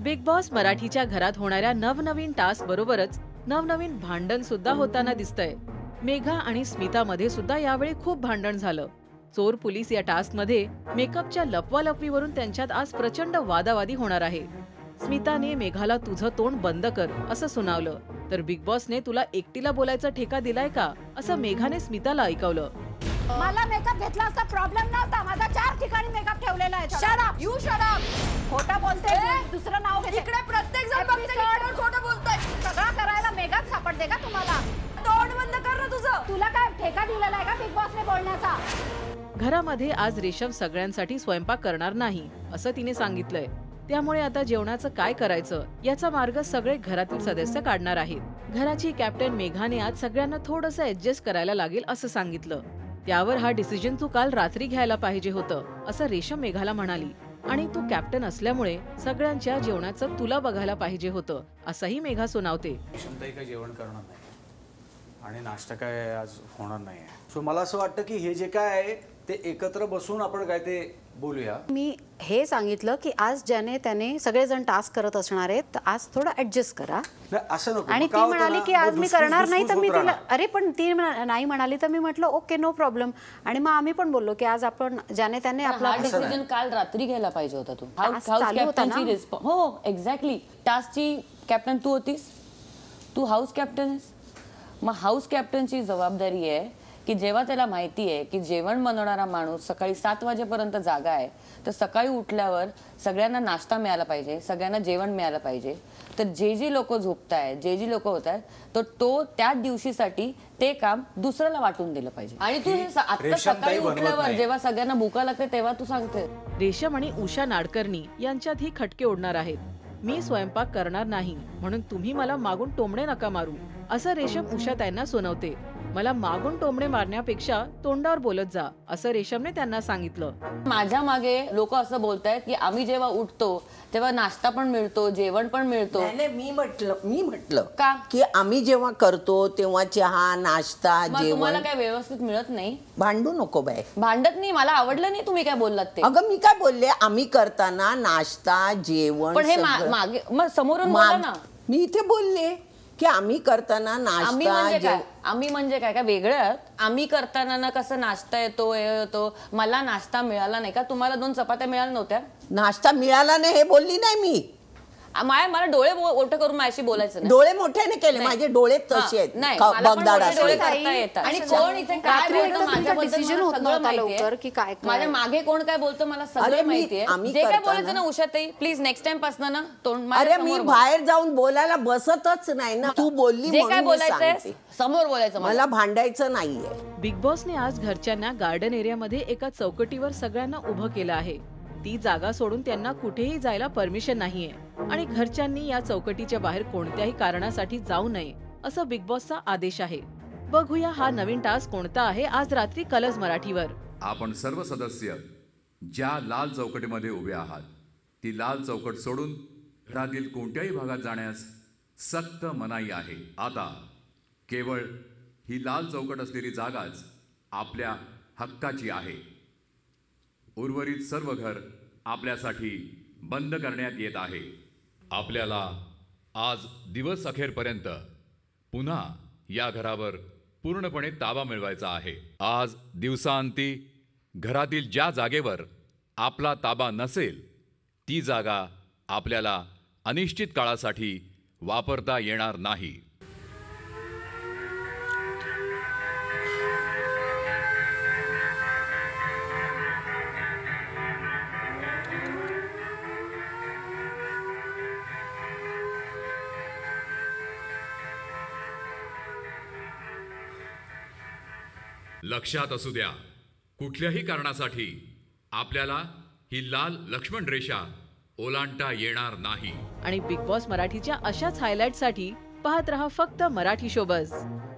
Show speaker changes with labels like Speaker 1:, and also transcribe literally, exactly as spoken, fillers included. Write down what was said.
Speaker 1: Big boss मराठीच्या घरात होणाऱ्या नवनवीन टास्क बरोबरच नवनवीन भांडण सुद्धा होताना दिसतंय. मेघा आणि स्मिता मध्ये सुद्धा यावेळी खूप भांडण झालं. चोर पोलीस या टास्क मध्ये मेकअपच्या लपवालपवीवरून त्यांच्यात आज प्रचंड वादावादी होणार आहे. स्मिताने मेघाला तुझं तोंड बंद कर असं सुनावलं, तर बिग बॉसने तुला एकटीला बोलायचा ठेका दिलाय का असं मेघाने स्मिताला ऐकवलं.
Speaker 2: मला मेकअप घेतला असता प्रॉब्लेम नव्हता. माझा चार ठिकाणी मेकअप ठेवलेला आहे. Shut up you shut up. खोटा बोलते, दुसरं नाव घेते. इकडे प्रत्येक जण बघते की खोटं बोलतोय. सगळं करायला मेघाच सापडते का तुम्हाला? तोंड बंद कर ना तुझं. तुला काय ठेका दिलेला आहे का बिग बॉसने बोलण्याचा?
Speaker 1: घरामध्ये आज रेशम सगळ्यांसाठी स्वयंपाक करणार नाही असं तिने सांगितलंय. त्यामुळे आता जेवणाचं काय करायचं याचा मार्ग सगळे घरातील सदस्य काढणार आहेत. घराची कॅप्टन मेघाने आज सगळ्यांना थोडंसं ऍडजस्ट करायला लागेल असं सांगितलं. त्यावर हा डिसिजन तू काल रात्री घ्यायला पाहिजे होतं असं रेशम मेघाला म्हणाली. आणि तू कॅप्टन असल्यामुळे सगळ्यांच्या जेवणाचं तुला बघायला पाहिजे होतं असंही मेघा सुनावते.
Speaker 3: रेशमताई काय जेवण करणार नाही आणि नाश्ता काय आज होणार नाही. सो मला असं वाटतं की हे जे काय आहे ते एकत्र बसून आपण काय ते बोलूया.
Speaker 4: मी हे सांगितलं की आज ज्याने त्याने सगळेजण टास्क करत असणार आहेत तर आज थोडं ऍडजस्ट करा.
Speaker 3: असं नको.
Speaker 4: आणि ती म्हणाली की आज मी करणार नाही तर मी तिला अरे पण ती नाही म्हणाली तर मी म्हटलं ओके नो प्रॉब्लेम. आणि मग आम्ही पण बोललो की आज आपण ज्याने त्याने आपला
Speaker 5: डिसिजन काल रात्री घ्यायला पाहिजे होता. तू हाऊस कॅप्टनची रिस्पॉन्स. हो एक्झॅक्टली. टास्कची कॅप्टन तू होतीस. तू हाऊस कॅप्टन आहेस. मग हाऊस कॅप्टनची जबाबदारी आहे की जेव्हा त्याला माहिती आहे की जेवण बनवणारा माणूस सकाळी सात वाजेपर्यंत जागा आहे तर सकाळी उठल्यावर सगळ्यांना नाश्ता मिळाला पाहिजे, सगळ्यांना जेवण मिळालं पाहिजे. तर जे जी लोक झोपतायत, जे जी लोक होत आहेत तर तो त्या दिवशीसाठी ते काम दुसऱ्याला वाटून दिलं पाहिजे. आणि तू आता सकाळी उठल्यावर जेव्हा सगळ्यांना भूका लागते तेव्हा तू सांगते.
Speaker 1: रेशम आणि उषा नाडकर्णी यांच्यात ही खटके उडणार आहेत. मी स्वयंपाक करणार नाही म्हणून तुम्ही मला मागून टोमणे नका मारू असं रेशम उषा त्यांना सुनावते. मला मागून टोमणे मारण्यापेक्षा तोंडावर बोलत जा असं रेशमने त्यांना सांगितलं.
Speaker 5: माझ्या मागे लोक असं बोलतायत की आम्ही जेव्हा उठतो तेव्हा नाश्ता पण मिळतो, जेवण पण मिळतो.
Speaker 6: नाही मी म्हटलं मी म्हटलं
Speaker 5: का
Speaker 6: की आम्ही जेव्हा करतो तेव्हा चहा नाश्ता जेवण
Speaker 5: तुम्हाला काय व्यवस्थित मिळत नाही.
Speaker 6: भांडू नको बाय.
Speaker 5: भांडत नाही. मला आवडलं नाही तुम्ही काय बोललात ते.
Speaker 6: अगं मी काय बोलले आम्ही करताना नाश्ता जेवण
Speaker 5: पण हे मागे मग समोरून बोला ना.
Speaker 6: मी इथे बोलले की आम्ही करताना
Speaker 5: आम्ही म्हणजे
Speaker 6: नाश्ता
Speaker 5: काय आम्ही म्हणजे काय काय वेगळं. आम्ही करताना ना कसं नाश्ता येतो हे येतो. मला नाश्ता मिळाला नाही का? तुम्हाला दोन चपात्या मिळाल्या नव्हत्या?
Speaker 6: नाश्ता मिळाला नाही हे बोलली नाही मी.
Speaker 5: माय मला डोळे मोठे करून माझ्याशी बोलायचं नाही.
Speaker 6: डोळे मोठ्याने केले माझे डोळे तसे आहेत.
Speaker 5: नाही
Speaker 4: आणि कोण इथे काय बोलतो माझ्याबद्दल सगळं माहितीये की काय
Speaker 5: माझ्या मागे कोण काय बोलतं मला सगळं माहितीये. जे काय बोलायचं ना उषाताई प्लीज नेक्स्ट टाइम पासून ना तोंड.
Speaker 6: अरे मी बाहेर जाऊन बोलायला बसतच नाही ना. तू बोलली
Speaker 5: जे काय बोलायचंय समोर बोलायचं.
Speaker 6: मला भांडायचं नाहीये.
Speaker 1: बिग बॉसने आज घरच्यांना गार्डन एरियामध्ये एका चौकटीवर सगळ्यांना उभं केलं आहे. ती जागा सोडून त्यांना कुठेही जायला परमिशन नाहीये आणि घरच्यांनी या चौकटीच्या बाहेर कोणत्याही कारणासाठी जाऊ नये असं बिग बॉसचा आदेश आहे. बघूया हा नवीन टास्क कोणता आहे आज रात्री कलर्स मराठीवर.
Speaker 7: आपण सर्व सदस्य ज्या लाल चौकटीमध्ये उभे आहात ती लाल चौकट सोडून घरातील कोणत्याही भागात जाण्यास सक्त मनाई आहे. आता केवळ ही लाल चौकट असलेली जागाच आपल्या हक्काची आहे. उर्वरित सर्व घर आपल्यासाठी बंद करण्यात येत आहे. आपल्याला आज दिवस अखेरपर्यंत पुन्हा या घरावर पूर्णपणे ताबा मिळवायचा आहे. आज दिवसांती घरातील ज्या जागेवर आपला ताबा नसेल ती जागा आपल्याला अनिश्चित काळासाठी वापरता येणार नाही. लक्षात असू द्या कुठल्याही कारणासाठी आपल्याला ही लाल लक्ष्मण रेषा ओलांडता येणार नाही.
Speaker 1: आणि बिग बॉस मराठीच्या अशाच हायलाइटसाठी पाहत रहा फक्त मराठी शोबज.